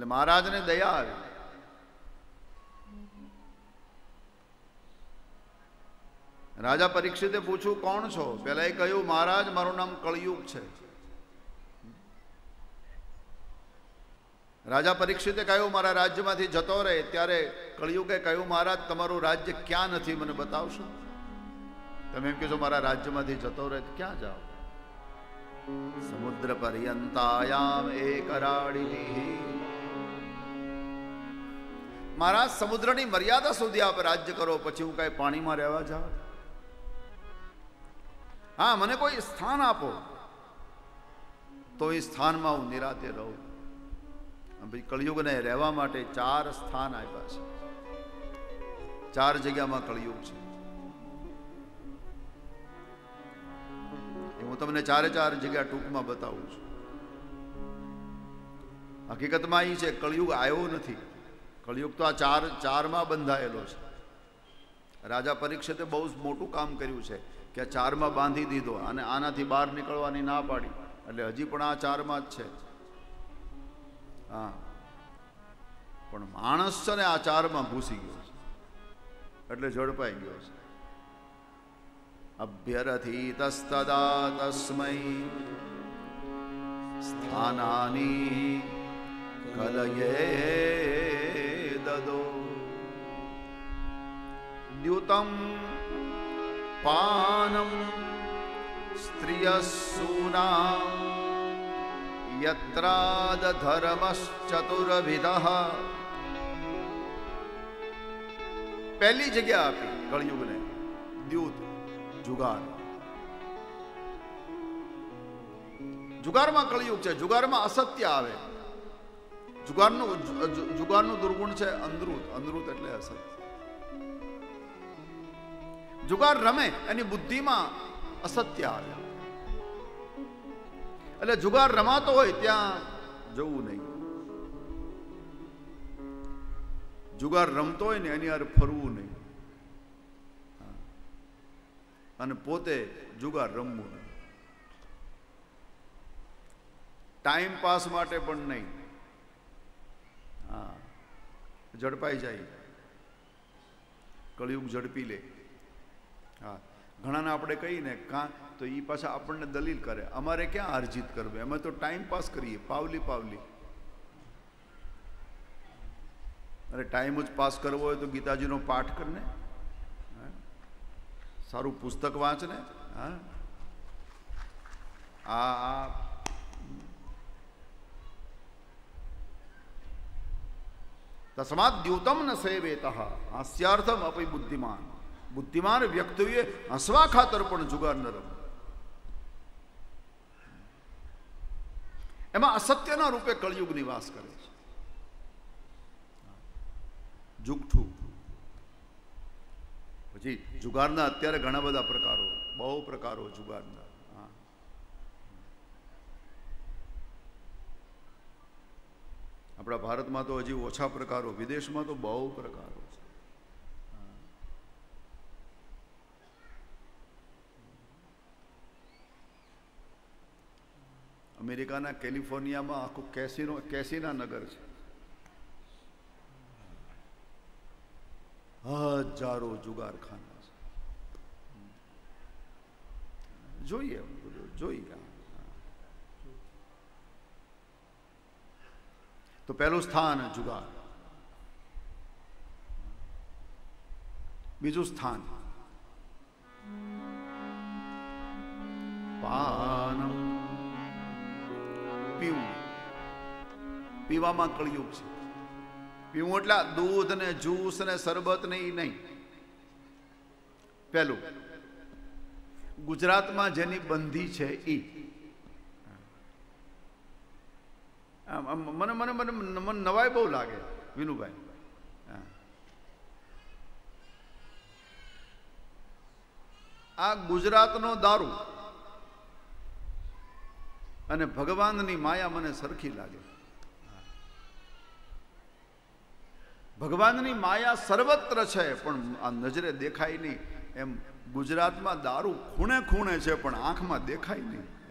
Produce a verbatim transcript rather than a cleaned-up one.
એટલે મહારાજને દયા આવી. રાજા પરીક્ષિતે પૂછ્યું, કોણ છો? પેલા એ કહ્યું, મહારાજ મારું નામ કળયુગ છે. રાજા પરીક્ષિતે કહ્યું, મારા રાજ્યમાંથી જતો રહે. ત્યારે કળયુગે કહ્યું, મહારાજ તમારું રાજ્ય ક્યાં નથી મને બતાવશો? તમે એમ કહેશો મારા રાજ્યમાંથી જતો રહે, ક્યાં જાઓ? સમુદ્ર પર્યંતાયામ એકરાળિની. મહારાજ સમુદ્રની મર્યાદા સુધી આપ રાજ્ય કરો, પછી હું કઈ પાણીમાં રહેવા જાઉં? હા, મને કોઈ સ્થાન આપો તો એ સ્થાનમાં હું નિરાતે રહું. ભાઈ કળિયુગને રહેવા માટે ચાર સ્થાન આપ્યા છે. ચાર જગ્યામાં કળિયુગ છે. હું તમને ચારે ચાર જગ્યા ટૂંકમાં બતાવું છું. હકીકતમાં એ છે, કળિયુગ આવ્યો નથી. કળિયુગ તો આ ચાર ચારમાં બંધાયેલો છે. રાજા પરીક્ષિતે બહુ મોટું કામ કર્યું છે કે આ ચારમાં બાંધી દીધો અને આનાથી બહાર નીકળવાની ના પાડી. એટલે હજી પણ આ ચારમાં જ છે. હા, પણ માણસ છે ને આ ચારમાં ઘૂસી ગયો છે, એટલે ઝડપાઈ ગયો છે. અભ્યરથિતસ્તદા તસ્મૈ સ્થાનાની કલયે દદો દ્યુતમ પાનમ સ્ત્રિયસૂના યત્રાદ ધર્મશ્ચતુર્વિધઃ. પહેલી જગ્યા આપી કળિયુગને, દ્યુત, જુગાર. જુગારમાં કળિયુગ છે. જુગારમાં અસત્ય આવે. જુગારનું જુગારનું દુર્ગુણ છે અંધૃત. અંધૃત એટલે અસત્ય. જુગાર રમે એની બુદ્ધિમાં અસત્ય આવે. એટલે જુગાર રમાતો હોય ત્યાં જવું નહીં. જુગાર રમતો હોય ને એની હારે ફરવું નહીં. અને પોતે જુગાર રમવું નહીં. ટાઈમ પાસ માટે પણ નહીં. હા, ઝડપાઈ જાય. કળિયુગ ઝડપી લે. હા, ઘણાને આપણે કહીને કાં તો એ પાછા આપણને દલીલ કરે, અમારે ક્યાં હારજીત કરવી, અમે તો ટાઈમ પાસ કરીએ, પાવલી પાવલી. અરે ટાઈમ જ પાસ કરવો હોય તો ગીતાજીનો પાઠ કરને, સારું પુસ્તક વાંચને. હા, આ તસ્માદ દ્યુતમ ન સેવેતઃ હાસ્યાર્થમ અપી બુદ્ધિમાન. બુદ્ધિમાન વ્યક્તિએ હસવા ખાતર પણ જુગાર ન રમે. એમાં અસત્યના રૂપે કળિયુગ નિવાસ કરે છે. જુગઠું. પછી જુગારના અત્યારે ઘણા બધા પ્રકારો, બહુ પ્રકારો જુગારના. હા, આપણા ભારતમાં તો હજી ઓછા પ્રકારો, વિદેશમાં તો બહુ પ્રકારો છે. અમેરિકાના કેલિફોર્નિયામાં આખું કેસીનો કેસીના નગર છે. હજારો જુગારખાના છે. જોઈએ જોઈએ. તો પહેલું સ્થાન જુગાર. બીજું સ્થાન પાનમ, પીવું. પીવામાં કળિયુગ છે. પીવું એટલે દૂધ ને જ્યુસ ને શરબત ને એ નહીં. પેલું ગુજરાતમાં જેની બંધી છે એ મને મને મને મને નવાઈ બહુ લાગે વિનુભાઈ. આ ગુજરાતનો દારૂ અને ભગવાનની માયા મને સરખી લાગે. ભગવાનની માયા સર્વત્ર છે પણ આ નજરે દેખાય નહીં. એમ ગુજરાતમાં દારૂ ખૂણે ખૂણે છે પણ આંખમાં દેખાય નહીં.